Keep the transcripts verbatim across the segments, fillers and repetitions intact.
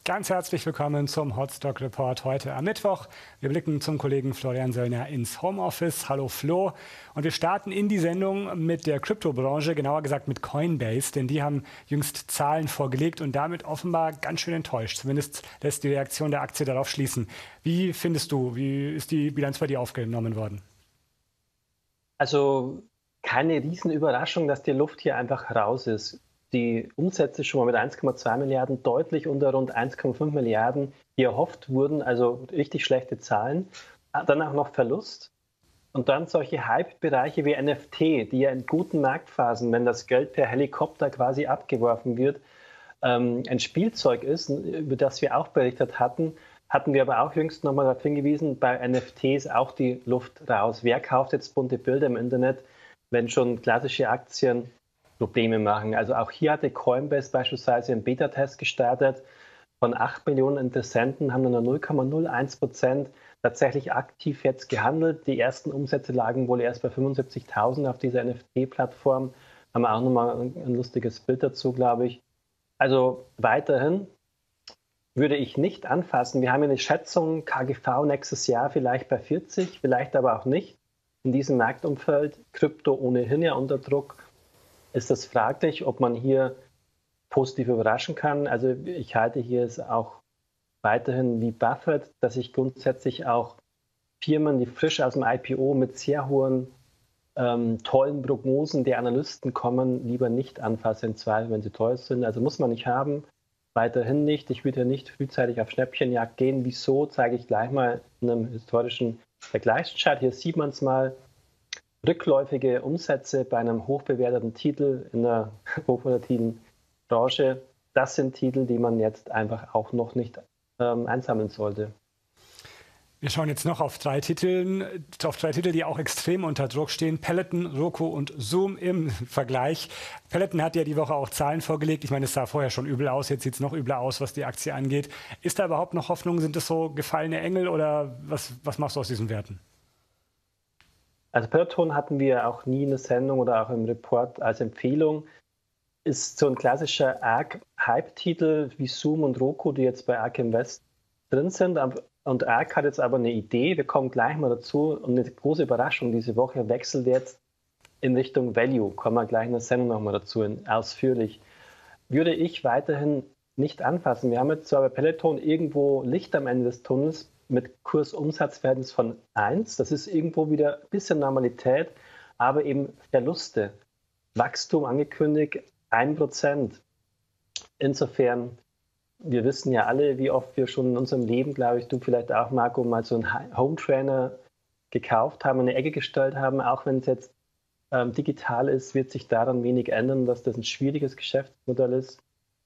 Ganz herzlich willkommen zum Hotstock Report heute am Mittwoch. Wir blicken zum Kollegen Florian Söllner ins Homeoffice. Hallo Flo. Und wir starten in die Sendung mit der Kryptobranche, genauer gesagt mit Coinbase, denn die haben jüngst Zahlen vorgelegt und damit offenbar ganz schön enttäuscht. Zumindest lässt die Reaktion der Aktie darauf schließen. Wie findest du, wie ist die Bilanz bei dir aufgenommen worden? Also keine Riesenüberraschung, dass die Luft hier einfach raus ist. Die Umsätze schon mal mit eins Komma zwei Milliarden deutlich unter rund eins Komma fünf Milliarden, die erhofft wurden, also richtig schlechte Zahlen. Dann auch noch Verlust. Und dann solche Hype-Bereiche wie N F T, die ja in guten Marktphasen, wenn das Geld per Helikopter quasi abgeworfen wird, ähm, ein Spielzeug ist, über das wir auch berichtet hatten, hatten wir aber auch jüngst nochmal darauf hingewiesen, bei N F Ts auch die Luft raus. Wer kauft jetzt bunte Bilder im Internet, wenn schon klassische Aktien Probleme machen? Also auch hier hatte Coinbase beispielsweise einen Beta-Test gestartet. Von acht Millionen Interessenten haben nur null Komma null eins Prozent tatsächlich aktiv jetzt gehandelt. Die ersten Umsätze lagen wohl erst bei fünfundsiebzigtausend auf dieser N F T-Plattform. Haben wir auch nochmal ein lustiges Bild dazu, glaube ich. Also weiterhin würde ich nicht anfassen. Wir haben eine Schätzung, K G V nächstes Jahr vielleicht bei vierzig, vielleicht aber auch nicht. In diesem Marktumfeld, Krypto ohnehin ja unter Druck, ist das fraglich, ob man hier positiv überraschen kann. Also ich halte hier es auch weiterhin wie Buffett, dass ich grundsätzlich auch Firmen, die frisch aus dem I P O mit sehr hohen, ähm, tollen Prognosen der Analysten kommen, lieber nicht anfassen, im Zweifel, wenn sie teuer sind. Also muss man nicht haben. Weiterhin nicht. Ich würde nicht frühzeitig auf Schnäppchenjagd gehen. Wieso, zeige ich gleich mal in einem historischen Vergleichschart. Hier sieht man es mal. Rückläufige Umsätze bei einem hochbewerteten Titel in einer hochvolatilen Branche. Das sind Titel, die man jetzt einfach auch noch nicht ähm, einsammeln sollte. Wir schauen jetzt noch auf drei Titeln, auf drei Titel, die auch extrem unter Druck stehen. Peloton, Roku und Zoom im Vergleich. Peloton hat ja die Woche auch Zahlen vorgelegt. Ich meine, es sah vorher schon übel aus. Jetzt sieht es noch übler aus, was die Aktie angeht. Ist da überhaupt noch Hoffnung? Sind das so gefallene Engel oder was, was machst du aus diesen Werten? Also Peloton hatten wir auch nie in der Sendung oder auch im Report als Empfehlung. Ist so ein klassischer Arc-Hype-Titel wie Zoom und Roku, die jetzt bei Arc Invest drin sind. Und Arc hat jetzt aber eine Idee, wir kommen gleich mal dazu. Und eine große Überraschung diese Woche wechselt jetzt in Richtung Value. Kommen wir gleich in der Sendung nochmal dazu, ausführlich. Würde ich weiterhin nicht anfassen. Wir haben jetzt zwar bei Peloton irgendwo Licht am Ende des Tunnels mit Kurs-Umsatz-Verhältnis von eins. Das ist irgendwo wieder ein bisschen Normalität, aber eben Verluste. Wachstum angekündigt, ein Prozent. Insofern, wir wissen ja alle, wie oft wir schon in unserem Leben, glaube ich, du vielleicht auch, Marco, mal so einen Home-Trainer gekauft haben, in eine Ecke gestellt haben. Auch wenn es jetzt ähm, digital ist, wird sich daran wenig ändern, dass das ein schwieriges Geschäftsmodell ist.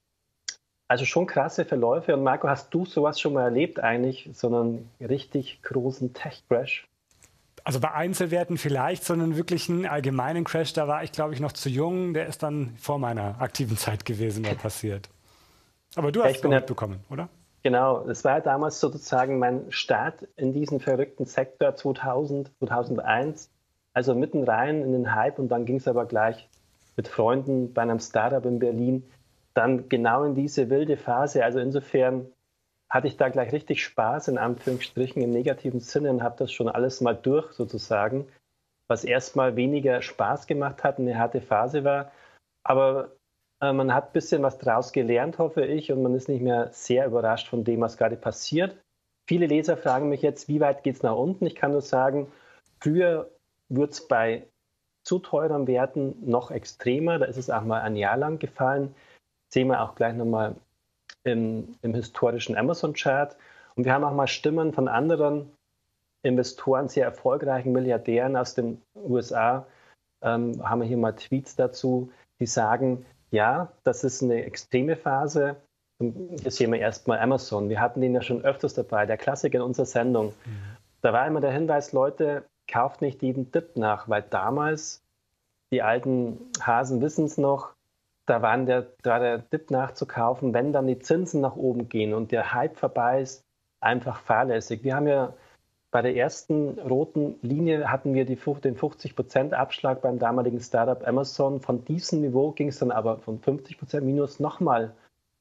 Also schon krasse Verläufe. Und Marco, hast du sowas schon mal erlebt eigentlich, so einen richtig großen Tech-Crash? Also bei Einzelwerten vielleicht, sondern wirklich einen allgemeinen Crash, da war ich, glaube ich, noch zu jung. Der ist dann vor meiner aktiven Zeit gewesen, mal passiert. Aber du hast es ja mitbekommen, oder? Genau, das war ja damals sozusagen mein Start in diesen verrückten Sektor zweitausend, zweitausendeins. Also mitten rein in den Hype und dann ging es aber gleich mit Freunden bei einem Startup in Berlin dann genau in diese wilde Phase. Also insofern hatte ich da gleich richtig Spaß, in Anführungsstrichen, im negativen Sinne und habe das schon alles mal durch sozusagen, was erstmal weniger Spaß gemacht hat, eine harte Phase war. Aber äh, man hat ein bisschen was draus gelernt, hoffe ich, und man ist nicht mehr sehr überrascht von dem, was gerade passiert. Viele Leser fragen mich jetzt, wie weit geht es nach unten? Ich kann nur sagen, früher wurde es bei zu teuren Werten noch extremer. Da ist es auch mal ein Jahr lang gefallen. Sehen wir auch gleich nochmal im, im historischen Amazon-Chart. Und wir haben auch mal Stimmen von anderen Investoren, sehr erfolgreichen Milliardären aus den U S A, ähm, haben wir hier mal Tweets dazu, die sagen, ja, das ist eine extreme Phase. Und hier sehen wir erstmal Amazon. Wir hatten den ja schon öfters dabei, der Klassiker in unserer Sendung. Mhm. Da war immer der Hinweis, Leute, kauft nicht jeden Dip nach, weil damals, die alten Hasen wissen es noch, Da, waren der, da war der Dip nachzukaufen, wenn dann die Zinsen nach oben gehen und der Hype vorbei ist, einfach fahrlässig. Wir haben ja bei der ersten roten Linie hatten wir die, den fünfzig Prozent Abschlag beim damaligen Startup Amazon. Von diesem Niveau ging es dann aber von fünfzig Prozent minus nochmal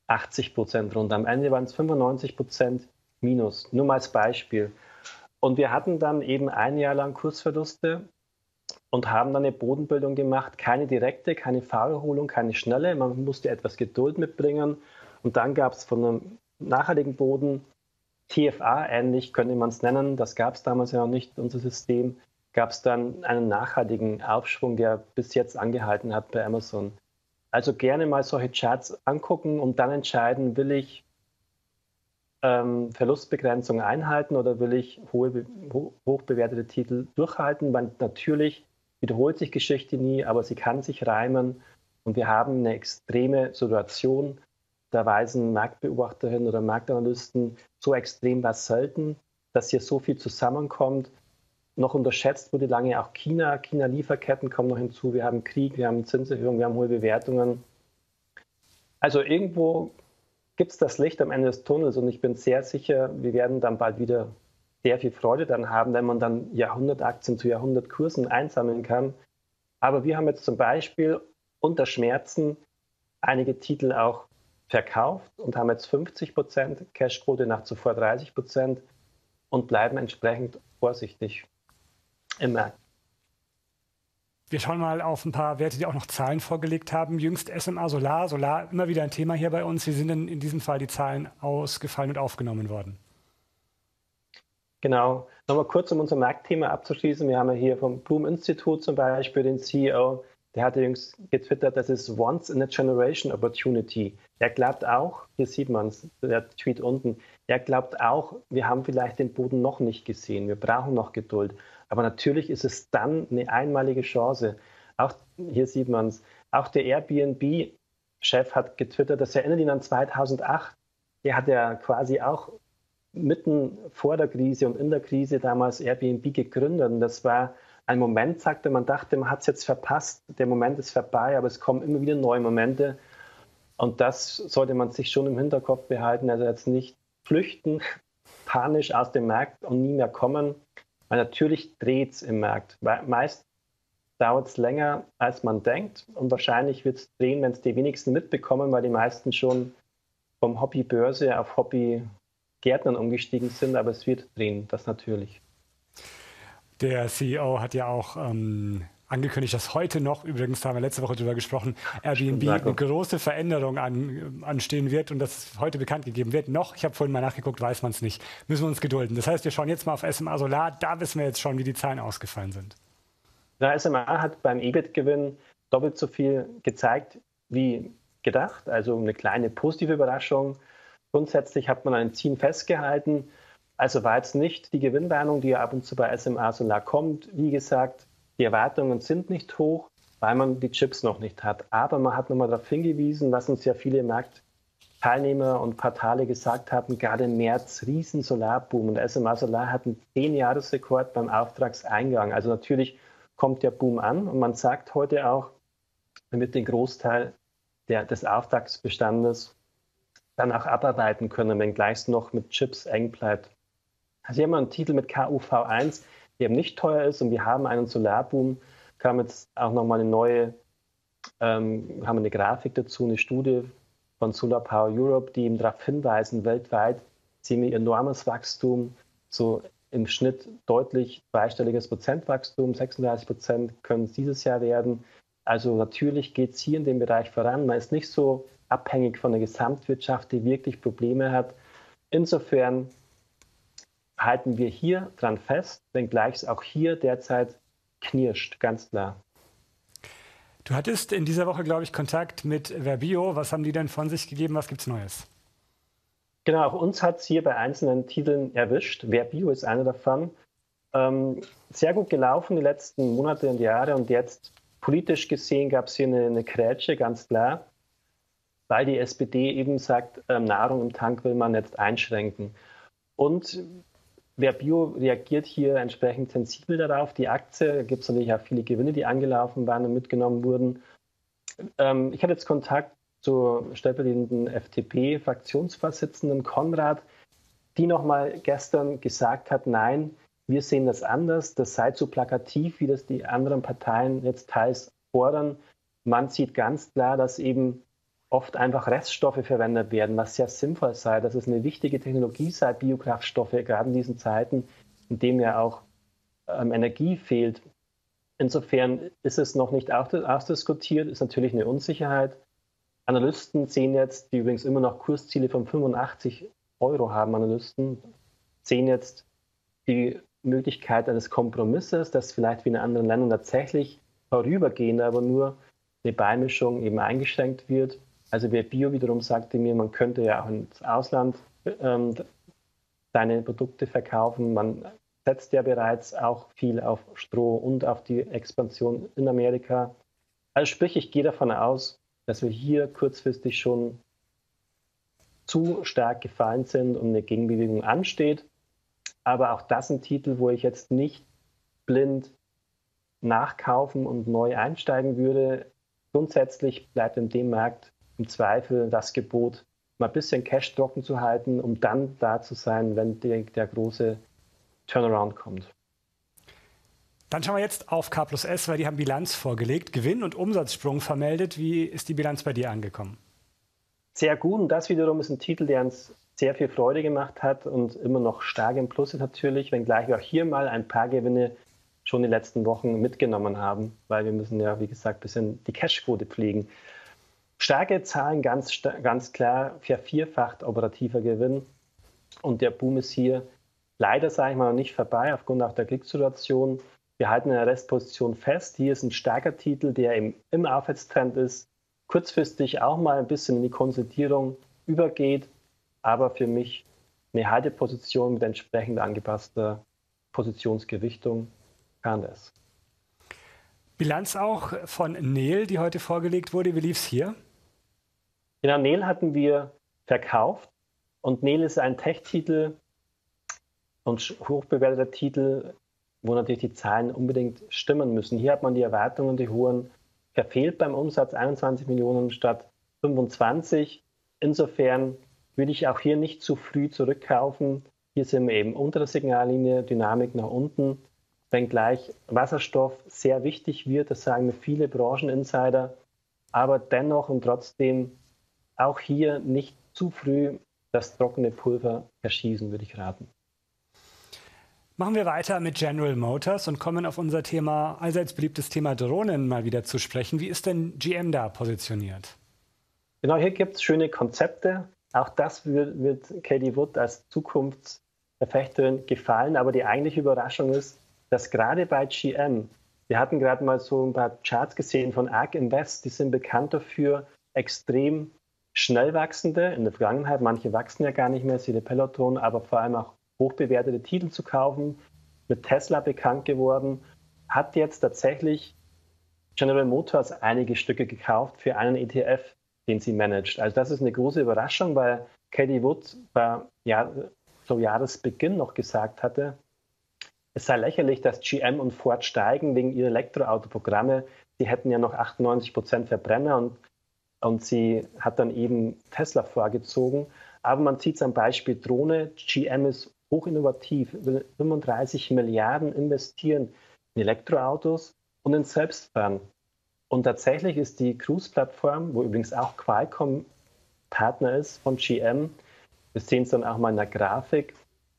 achtzig Prozent runter. Am Ende waren es fünfundneunzig Prozent minus, nur mal als Beispiel. Und wir hatten dann eben ein Jahr lang Kursverluste und haben dann eine Bodenbildung gemacht. Keine direkte, keine V-Erholung, keine schnelle. Man musste etwas Geduld mitbringen. Und dann gab es von einem nachhaltigen Boden, T F A ähnlich, könnte man es nennen, das gab es damals ja noch nicht, unser System, gab es dann einen nachhaltigen Aufschwung, der bis jetzt angehalten hat bei Amazon. Also gerne mal solche Charts angucken und dann entscheiden, will ich ähm, Verlustbegrenzung einhalten oder will ich hohe, ho hoch bewertete Titel durchhalten, weil natürlich wiederholt sich Geschichte nie, aber sie kann sich reimen und wir haben eine extreme Situation. Da weisen Marktbeobachterinnen oder Marktanalysten, so extrem war es selten, dass hier so viel zusammenkommt. Noch unterschätzt wurde lange auch China. China-Lieferketten kommen noch hinzu. Wir haben Krieg, wir haben Zinserhöhungen, wir haben hohe Bewertungen. Also irgendwo gibt es das Licht am Ende des Tunnels und ich bin sehr sicher, wir werden dann bald wieder sehr viel Freude daran haben, wenn man dann Jahrhundertaktien zu Jahrhundertkursen einsammeln kann. Aber wir haben jetzt zum Beispiel unter Schmerzen einige Titel auch verkauft und haben jetzt fünfzig Prozent Cashquote nach zuvor dreißig Prozent und bleiben entsprechend vorsichtig im Markt. Wir schauen mal auf ein paar Werte, die auch noch Zahlen vorgelegt haben. Jüngst S M A Solar, Solar immer wieder ein Thema hier bei uns. Wie sind denn in diesem Fall die Zahlen ausgefallen und aufgenommen worden? Genau. Nochmal kurz, um unser Marktthema abzuschließen. Wir haben ja hier vom Bloom Institute zum Beispiel den C E O, der hatte jüngst getwittert, das ist once in a generation opportunity. Er glaubt auch, hier sieht man es, der Tweet unten, er glaubt auch, wir haben vielleicht den Boden noch nicht gesehen, wir brauchen noch Geduld. Aber natürlich ist es dann eine einmalige Chance. Auch hier sieht man es, auch der Airbnb-Chef hat getwittert, das erinnert ihn an zweitausendacht. Der hat ja quasi auch mitten vor der Krise und in der Krise damals Airbnb gegründet. Und das war ein Moment, sagte man, dachte, man hat es jetzt verpasst, der Moment ist vorbei, aber es kommen immer wieder neue Momente. Und das sollte man sich schon im Hinterkopf behalten, also jetzt nicht flüchten, panisch aus dem Markt und nie mehr kommen, weil natürlich dreht es im Markt. Meist dauert es länger, als man denkt und wahrscheinlich wird es drehen, wenn es die wenigsten mitbekommen, weil die meisten schon vom Hobby Börse auf Hobby Gärtnern umgestiegen sind, aber es wird drehen, das natürlich. Der C E O hat ja auch ähm, angekündigt, dass heute noch, übrigens haben wir letzte Woche darüber gesprochen, Airbnb eine große Veränderung an, anstehen wird und das heute bekannt gegeben wird. Noch, ich habe vorhin mal nachgeguckt, weiß man es nicht. Müssen wir uns gedulden. Das heißt, wir schauen jetzt mal auf S M A Solar. Da wissen wir jetzt schon, wie die Zahlen ausgefallen sind. Na, S M A hat beim E B I T-Gewinn doppelt so viel gezeigt wie gedacht. Also eine kleine positive Überraschung. Grundsätzlich hat man ein Ziel festgehalten. Also war jetzt nicht die Gewinnwarnung, die ja ab und zu bei S M A Solar kommt. Wie gesagt, die Erwartungen sind nicht hoch, weil man die Chips noch nicht hat. Aber man hat nochmal darauf hingewiesen, was uns ja viele Marktteilnehmer und Portale gesagt haben, gerade im März riesen Solarboom. Und S M A Solar hat einen zehn-Jahres-Rekord beim Auftragseingang. Also natürlich kommt der Boom an und man sagt heute auch, man wird den Großteil der, des Auftragsbestandes dann auch abarbeiten können, wenngleich es noch mit Chips eng bleibt. Also hier haben wir einen Titel mit K U V eins, der eben nicht teuer ist und wir haben einen Solarboom. Kam jetzt auch nochmal eine neue, ähm, haben eine Grafik dazu, eine Studie von Solar Power Europe, die eben darauf hinweisen, weltweit sehen wir enormes Wachstum, so im Schnitt deutlich zweistelliges Prozentwachstum, sechsunddreißig Prozent können es dieses Jahr werden. Also natürlich geht es hier in dem Bereich voran. Man ist nicht so abhängig von der Gesamtwirtschaft, die wirklich Probleme hat. Insofern halten wir hier dran fest, wenngleich es auch hier derzeit knirscht, ganz klar. Du hattest in dieser Woche, glaube ich, Kontakt mit Verbio. Was haben die denn von sich gegeben? Was gibt es Neues? Genau, auch uns hat es hier bei einzelnen Titeln erwischt. Verbio ist einer davon. Ähm, sehr gut gelaufen die letzten Monate und Jahre und jetzt politisch gesehen gab es hier eine, eine Grätsche, ganz klar, weil die S P D eben sagt, ähm, Nahrung im Tank will man jetzt einschränken. Und Verbio reagiert hier entsprechend sensibel darauf. Die Aktie, da gibt es natürlich auch viele Gewinne, die angelaufen waren und mitgenommen wurden. Ähm, ich hatte jetzt Kontakt zur stellvertretenden F D P-Fraktionsvorsitzenden Konrad, die nochmal gestern gesagt hat, nein, wir sehen das anders, das sei zu plakativ, wie das die anderen Parteien jetzt teils fordern. Man sieht ganz klar, dass eben oft einfach Reststoffe verwendet werden, was sehr sinnvoll sei, dass es eine wichtige Technologie sei, Biokraftstoffe, gerade in diesen Zeiten, in denen ja auch ähm, Energie fehlt. Insofern ist es noch nicht ausdiskutiert, ist natürlich eine Unsicherheit. Analysten sehen jetzt, die übrigens immer noch Kursziele von fünfundachtzig Euro haben, Analysten, sehen jetzt die Möglichkeit eines Kompromisses, dass vielleicht wie in anderen Ländern tatsächlich vorübergehend, aber nur eine Beimischung eben eingeschränkt wird. Also wer Bio wiederum sagte mir, man könnte ja auch ins Ausland ähm, seine Produkte verkaufen. Man setzt ja bereits auch viel auf Stroh und auf die Expansion in Amerika. Also sprich, ich gehe davon aus, dass wir hier kurzfristig schon zu stark gefallen sind und eine Gegenbewegung ansteht. Aber auch das ein Titel, wo ich jetzt nicht blind nachkaufen und neu einsteigen würde. Grundsätzlich bleibt in dem Markt im Zweifel das Gebot, mal ein bisschen Cash trocken zu halten, um dann da zu sein, wenn der, der große Turnaround kommt. Dann schauen wir jetzt auf K plus S, weil die haben Bilanz vorgelegt, Gewinn- und Umsatzsprung vermeldet. Wie ist die Bilanz bei dir angekommen? Sehr gut, und das wiederum ist ein Titel, der uns sehr viel Freude gemacht hat und immer noch stark im Plus ist natürlich, wenngleich wir auch hier mal ein paar Gewinne schon die letzten Wochen mitgenommen haben, weil wir müssen ja, wie gesagt, ein bisschen die Cashquote pflegen. Starke Zahlen, ganz, ganz klar, vervierfacht operativer Gewinn. Und der Boom ist hier leider, sage ich mal, noch nicht vorbei, aufgrund auch der Kriegssituation. Wir halten eine Restposition fest. Hier ist ein starker Titel, der im, im Aufwärtstrend ist, kurzfristig auch mal ein bisschen in die Konsolidierung übergeht, aber für mich eine Halteposition mit entsprechend angepasster Positionsgewichtung kann das. Bilanz auch von Nel, die heute vorgelegt wurde. Wie lief es hier? Genau, Nel hatten wir verkauft und Nel ist ein Tech-Titel und hochbewerteter Titel, wo natürlich die Zahlen unbedingt stimmen müssen. Hier hat man die Erwartungen, die hohen, verfehlt beim Umsatz, einundzwanzig Millionen statt fünfundzwanzig. Insofern würde ich auch hier nicht zu früh zurückkaufen. Hier sind wir eben unter der Signallinie, Dynamik nach unten, wenngleich Wasserstoff sehr wichtig wird, das sagen mir viele Brancheninsider, aber dennoch und trotzdem auch hier nicht zu früh das trockene Pulver verschießen, würde ich raten. Machen wir weiter mit General Motors und kommen auf unser Thema, allseits beliebtes Thema Drohnen mal wieder zu sprechen. Wie ist denn G M da positioniert? Genau, hier gibt es schöne Konzepte. Auch das wird, wird Katie Wood als Zukunftsverfechterin gefallen. Aber die eigentliche Überraschung ist, dass gerade bei G M, wir hatten gerade mal so ein paar Charts gesehen von ARK Invest, die sind bekannt dafür, extrem schnell wachsende, in der Vergangenheit, manche wachsen ja gar nicht mehr, siehe Peloton, aber vor allem auch hochbewertete Titel zu kaufen, mit Tesla bekannt geworden, hat jetzt tatsächlich General Motors einige Stücke gekauft für einen E T F, den sie managt. Also das ist eine große Überraschung, weil Katie Wood bei ja, so Jahresbeginn noch gesagt hatte, es sei lächerlich, dass G M und Ford steigen wegen ihrer Elektroautoprogramme. Sie hätten ja noch achtundneunzig Prozent Verbrenner und, und sie hat dann eben Tesla vorgezogen. Aber man sieht es am Beispiel Drohne. G M ist hochinnovativ, will fünfunddreißig Milliarden investieren in Elektroautos und in Selbstfahren. Und tatsächlich ist die Cruise-Plattform, wo übrigens auch Qualcomm Partner ist von G M, wir sehen es dann auch mal in der Grafik,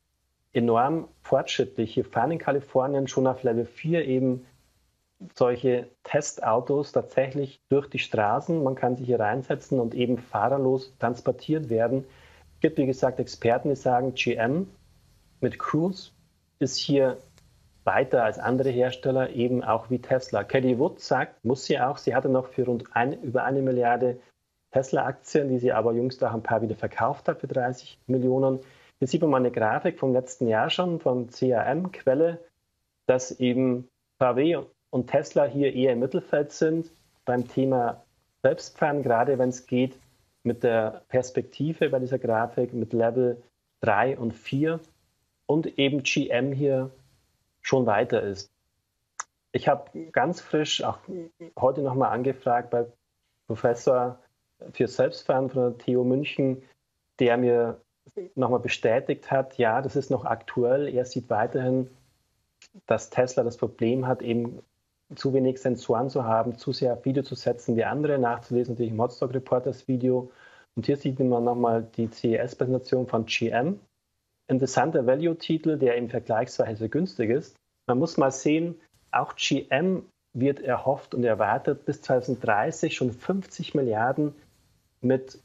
enorm fortschrittlich. Hier fahren in Kalifornien schon auf Level vier eben solche Testautos tatsächlich durch die Straßen. Man kann sich hier reinsetzen und eben fahrerlos transportiert werden. Es gibt, wie gesagt, Experten, die sagen, G M mit Cruise ist hier weiter als andere Hersteller, eben auch wie Tesla. Katie Wood sagt, muss sie auch, sie hatte noch für rund ein, über eine Milliarde Tesla-Aktien, die sie aber jüngst auch ein paar wieder verkauft hat für dreißig Millionen. Hier sieht man mal eine Grafik vom letzten Jahr schon, von C A M-Quelle, dass eben V W und Tesla hier eher im Mittelfeld sind beim Thema Selbstfahren, gerade wenn es geht mit der Perspektive bei dieser Grafik mit Level drei und vier und eben G M hier schon weiter ist. Ich habe ganz frisch auch heute nochmal angefragt bei Professor für Selbstfahren von der T U München, der mir nochmal bestätigt hat, ja, das ist noch aktuell. Er sieht weiterhin, dass Tesla das Problem hat, eben zu wenig Sensoren zu haben, zu sehr auf Video zu setzen wie andere, nachzulesen natürlich im Hotstock Reporters Video. Und hier sieht man nochmal die C E S-Präsentation von G M. Interessanter Value-Titel, der im vergleichsweise günstig ist. Man muss mal sehen, auch G M wird erhofft und erwartet, bis zwanzig dreißig schon fünfzig Milliarden mit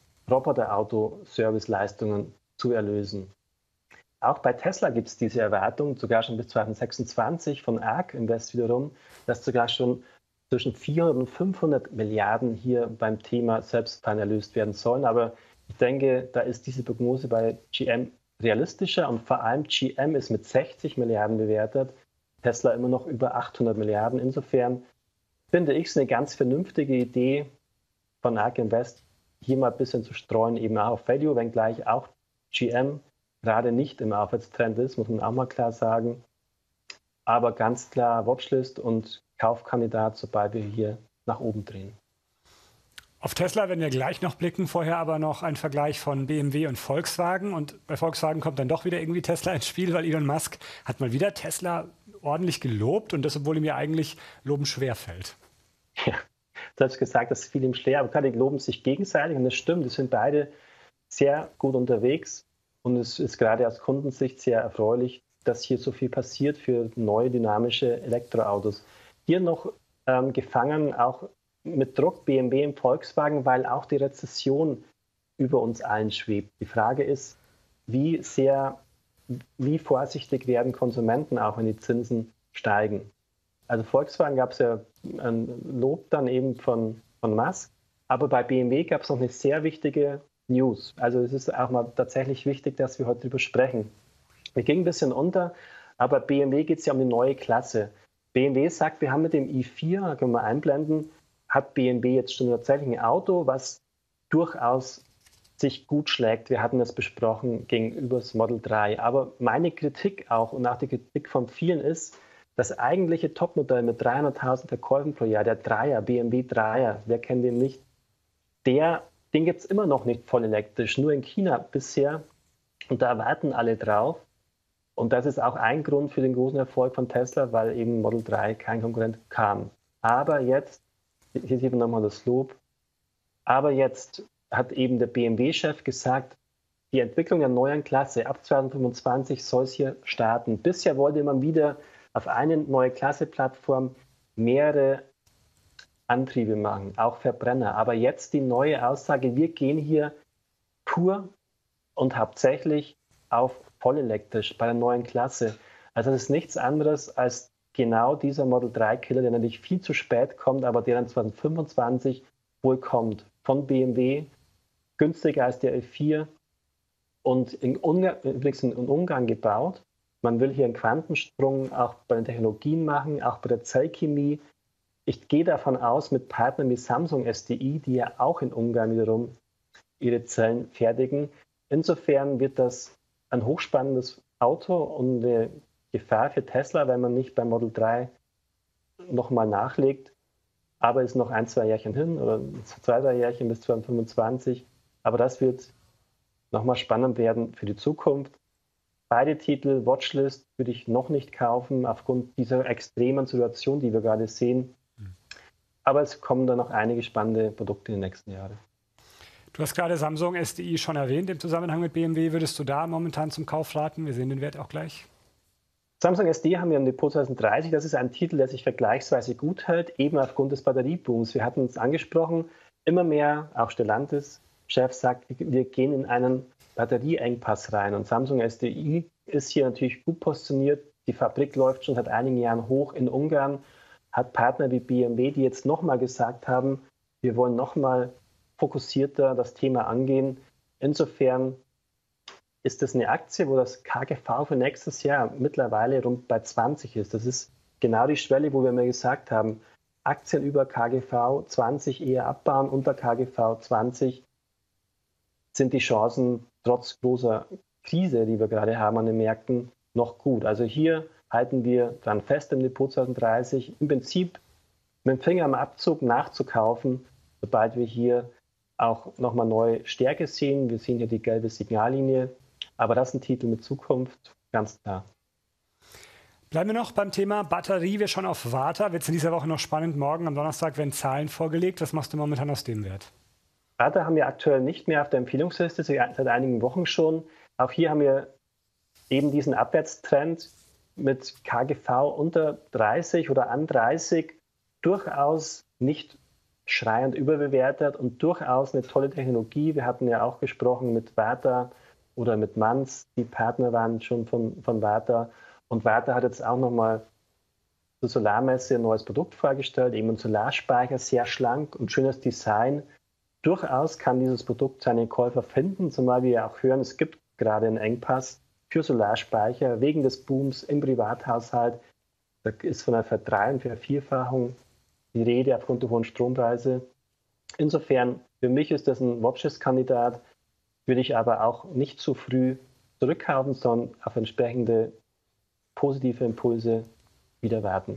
Roboterauto-Serviceleistungen zu erlösen. Auch bei Tesla gibt es diese Erwartung, sogar schon bis zwanzig sechsundzwanzig von ARK Invest wiederum, dass sogar schon zwischen vierhundert und fünfhundert Milliarden hier beim Thema Selbstfahren erlöst werden sollen. Aber ich denke, da ist diese Prognose bei G M realistischer und vor allem G M ist mit sechzig Milliarden bewertet, Tesla immer noch über achthundert Milliarden. Insofern finde ich es eine ganz vernünftige Idee von ARK Invest, hier mal ein bisschen zu streuen, eben auch auf Value, wenngleich auch G M gerade nicht im Aufwärtstrend ist, muss man auch mal klar sagen. Aber ganz klar Watchlist und Kaufkandidat, sobald wir hier nach oben drehen. Auf Tesla werden wir gleich noch blicken, vorher aber noch ein Vergleich von B M W und Volkswagen. Und bei Volkswagen kommt dann doch wieder irgendwie Tesla ins Spiel, weil Elon Musk hat mal wieder Tesla ordentlich gelobt und das, obwohl ihm ja eigentlich Loben schwerfällt. Ja, du hast gesagt, das fiel ihm schwer, aber klar, die loben sich gegenseitig und das stimmt, die sind beide sehr gut unterwegs und es ist gerade aus Kundensicht sehr erfreulich, dass hier so viel passiert für neue dynamische Elektroautos. Hier noch ähm, gefangen, auch mit Druck B M W und Volkswagen, weil auch die Rezession über uns allen schwebt. Die Frage ist, wie sehr, wie vorsichtig werden Konsumenten, auch wenn die Zinsen steigen. Also Volkswagen gab es ja ein Lob dann eben von, von Musk, aber bei B M W gab es noch eine sehr wichtige News. Also es ist auch mal tatsächlich wichtig, dass wir heute darüber sprechen. Wir gingen ein bisschen unter, aber B M W geht es ja um die neue Klasse. B M W sagt, wir haben mit dem i vier, können wir einblenden, hat B M W jetzt schon tatsächlich ein Auto, was durchaus sich gut schlägt. Wir hatten das besprochen gegenüber das Model drei. Aber meine Kritik auch und auch die Kritik von vielen ist, das eigentliche Topmodell mit dreihunderttausend Verkäufen pro Jahr, der Dreier, B M W Dreier, wer kennt den nicht, der, den gibt es immer noch nicht voll elektrisch, nur in China bisher. Und da warten alle drauf. Und das ist auch ein Grund für den großen Erfolg von Tesla, weil eben Model drei kein Konkurrent kam. Aber jetzt, hier sieht man nochmal das Lob, aber jetzt hat eben der B M W-Chef gesagt, die Entwicklung der neuen Klasse ab zwanzig fünfundzwanzig soll es hier starten. Bisher wollte man wieder auf eine neue Klasse-Plattform mehrere Antriebe machen, auch Verbrenner. Aber jetzt die neue Aussage, wir gehen hier pur und hauptsächlich auf vollelektrisch bei der neuen Klasse. Also das ist nichts anderes als genau dieser Model drei Killer, der natürlich viel zu spät kommt, aber der dann zwanzig fünfundzwanzig wohl kommt. Von B M W, günstiger als der i vier und in Ungarn, übrigens in Ungarn gebaut. Man will hier einen Quantensprung auch bei den Technologien machen, auch bei der Zellchemie. Ich gehe davon aus, mit Partnern wie Samsung S D I, die ja auch in Ungarn wiederum ihre Zellen fertigen. Insofern wird das ein hochspannendes Auto und eine Gefahr für Tesla, wenn man nicht beim Model drei nochmal nachlegt. Aber es ist noch ein, zwei Jährchen hin oder zwei, drei Jährchen bis zwanzig fünfundzwanzig. Aber das wird nochmal spannend werden für die Zukunft. Beide Titel, Watchlist, würde ich noch nicht kaufen, aufgrund dieser extremen Situation, die wir gerade sehen. Aber es kommen da noch einige spannende Produkte in den nächsten Jahren. Du hast gerade Samsung S D I schon erwähnt im Zusammenhang mit B M W. Würdest du da momentan zum Kauf raten? Wir sehen den Wert auch gleich. Samsung S D I haben wir im Depot zwanzig dreißig. Das ist ein Titel, der sich vergleichsweise gut hält, eben aufgrund des Batteriebooms. Wir hatten es angesprochen, immer mehr, auch Stellantis-Chef sagt, wir gehen in einen Batterieengpass rein. Und Samsung S D I ist hier natürlich gut positioniert. Die Fabrik läuft schon seit einigen Jahren hoch in Ungarn, hat Partner wie B M W, die jetzt nochmal gesagt haben, wir wollen nochmal fokussierter das Thema angehen. Insofern ist das eine Aktie, wo das K G V für nächstes Jahr mittlerweile rund bei zwanzig ist. Das ist genau die Schwelle, wo wir mal gesagt haben, Aktien über K G V zwanzig eher abbauen, unter K G V zwanzig sind die Chancen trotz großer Krise, die wir gerade haben an den Märkten, noch gut. Also hier halten wir dran fest im Depot zwanzig dreißig, im Prinzip mit dem Finger am Abzug nachzukaufen, sobald wir hier auch nochmal neue Stärke sehen. Wir sehen hier die gelbe Signallinie, aber das ist ein Titel mit Zukunft, ganz klar. Bleiben wir noch beim Thema Batterie. Wir schauen auf Varta. Wird es in dieser Woche noch spannend? Morgen am Donnerstag werden Zahlen vorgelegt. Was machst du momentan aus dem Wert? Varta haben wir aktuell nicht mehr auf der Empfehlungsliste, seit einigen Wochen schon. Auch hier haben wir eben diesen Abwärtstrend mit K G V unter dreißig oder an dreißig, durchaus nicht schreiend überbewertet und durchaus eine tolle Technologie. Wir hatten ja auch gesprochen mit Varta oder mit Manz, die Partner waren schon von, von Varta. Und Varta hat jetzt auch nochmal zur Solarmesse ein neues Produkt vorgestellt, eben ein Solarspeicher, sehr schlank und schönes Design. Durchaus kann dieses Produkt seine Käufer finden, zumal wir ja auch hören, es gibt gerade einen Engpass für Solarspeicher wegen des Booms im Privathaushalt. Da ist von einer Verdrei- und Vervierfachung die Rede aufgrund der hohen Strompreise. Insofern, für mich ist das ein Watchlist-Kandidat, würde ich aber auch nicht zu früh zurückkaufen, sondern auf entsprechende positive Impulse wieder warten.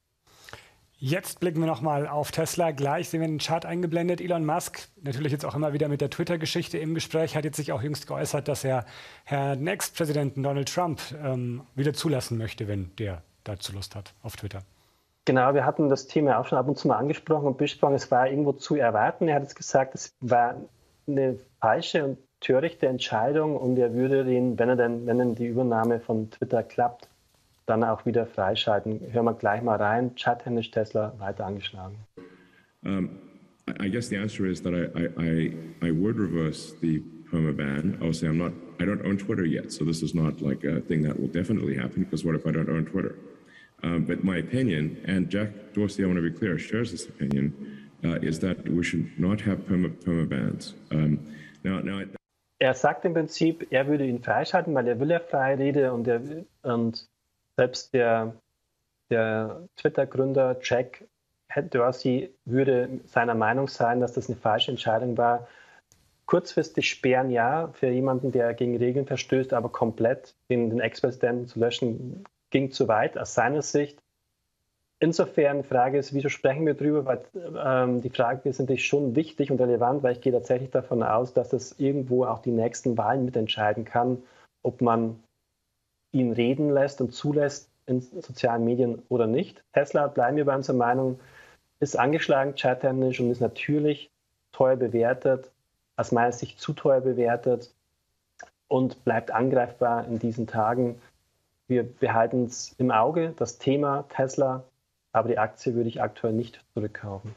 Jetzt blicken wir nochmal auf Tesla. Gleich sehen wir den Chart eingeblendet. Elon Musk, natürlich jetzt auch immer wieder mit der Twitter-Geschichte im Gespräch, hat jetzt sich auch jüngst geäußert, dass er Herrn Ex-Präsidenten Donald Trump ähm, wieder zulassen möchte, wenn der dazu Lust hat, auf Twitter. Genau, wir hatten das Thema auch schon ab und zu mal angesprochen und besprochen. Es war irgendwo zu erwarten. Er hat jetzt gesagt, es war eine falsche und törichte Entscheidung und er würde den, wenn er denn, wenn denn die Übernahme von Twitter klappt, dann auch wieder freischalten. Hören wir gleich mal rein. Charttechnisch Tesla weiter angeschlagen. Um, I guess the answer is that I, I, I, I would reverse the perma ban. Obviously, I'm not. I don't own Twitter yet, so this is not like a thing that will definitely happen. Because what if I don't own Twitter? Um, but my opinion, and Jack Dorsey, I want to be clear, shares this opinion, uh, is that we should not have perma, perma bans. Um, now, now. I er sagt im Prinzip, er würde ihn freischalten, weil er will ja Freirede und er und selbst der, der Twitter-Gründer Jack Dorsey würde seiner Meinung sein, dass das eine falsche Entscheidung war. Kurzfristig sperren ja für jemanden, der gegen Regeln verstößt, aber komplett den, den Ex-Präsidenten zu löschen, ging zu weit aus seiner Sicht. Insofern die Frage ist, wieso sprechen wir drüber? Weil ähm, die Frage ist natürlich schon wichtig und relevant, weil ich gehe tatsächlich davon aus, dass das irgendwo auch die nächsten Wahlen mitentscheiden kann, ob man ihn reden lässt und zulässt in sozialen Medien oder nicht. Tesla, bleiben wir bei unserer Meinung, ist angeschlagen charttechnisch und ist natürlich teuer bewertet, aus meiner Sicht zu teuer bewertet und bleibt angreifbar in diesen Tagen. Wir behalten es im Auge, das Thema Tesla, aber die Aktie würde ich aktuell nicht zurückkaufen.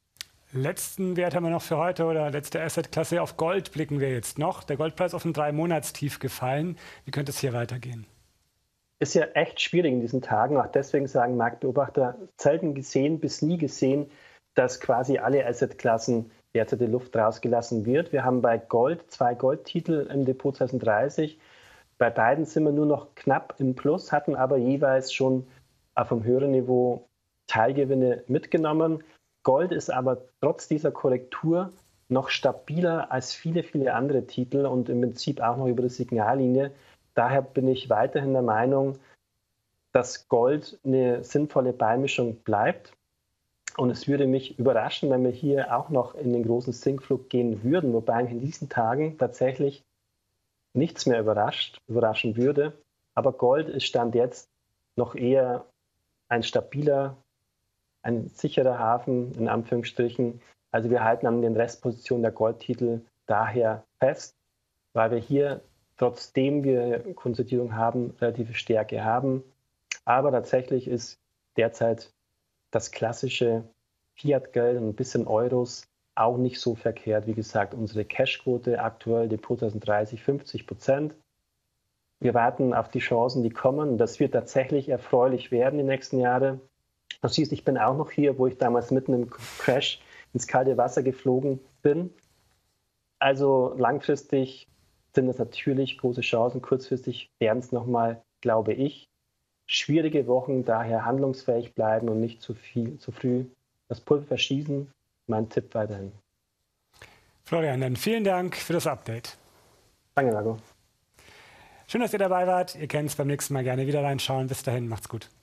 Letzten Wert haben wir noch für heute oder letzte Assetklasse. Auf Gold blicken wir jetzt noch. Der Goldpreis auf ein drei-Monats-Tief gefallen. Wie könnte es hier weitergehen? Ist ja echt schwierig in diesen Tagen. Auch deswegen sagen Marktbeobachter, selten gesehen bis nie gesehen, dass quasi alle Assetklassen derzeit die Luft rausgelassen wird. Wir haben bei Gold zwei Goldtitel im Depot zwanzig dreißig. Bei beiden sind wir nur noch knapp im Plus, hatten aber jeweils schon auf einem höheren Niveau Teilgewinne mitgenommen. Gold ist aber trotz dieser Korrektur noch stabiler als viele, viele andere Titel und im Prinzip auch noch über die Signallinie. Daher bin ich weiterhin der Meinung, dass Gold eine sinnvolle Beimischung bleibt. Und es würde mich überraschen, wenn wir hier auch noch in den großen Sinkflug gehen würden, wobei mich in diesen Tagen tatsächlich nichts mehr überrascht, überraschen würde. Aber Gold ist Stand jetzt noch eher ein stabiler, ein sicherer Hafen, in Anführungsstrichen. Also wir halten an den Restpositionen der Goldtitel daher fest, weil wir hier, trotzdem wir Konsolidierung haben, relative Stärke haben. Aber tatsächlich ist derzeit das klassische Fiat-Geld und ein bisschen Euros auch nicht so verkehrt. Wie gesagt, unsere Cashquote aktuell, Depot zwanzig dreißig, fünfzig Prozent. Wir warten auf die Chancen, die kommen. Das wird tatsächlich erfreulich werden die nächsten Jahre. Du siehst, ich bin auch noch hier, wo ich damals mitten im Crash ins kalte Wasser geflogen bin. Also langfristig sind es natürlich große Chancen. Kurzfristig werden es nochmal, glaube ich, schwierige Wochen, daher handlungsfähig bleiben und nicht zu viel, zu früh das Pulver verschießen. Mein Tipp weiterhin. Florian, dann vielen Dank für das Update. Danke, Marco. Schön, dass ihr dabei wart. Ihr könnt es beim nächsten Mal gerne wieder reinschauen. Bis dahin, macht's gut.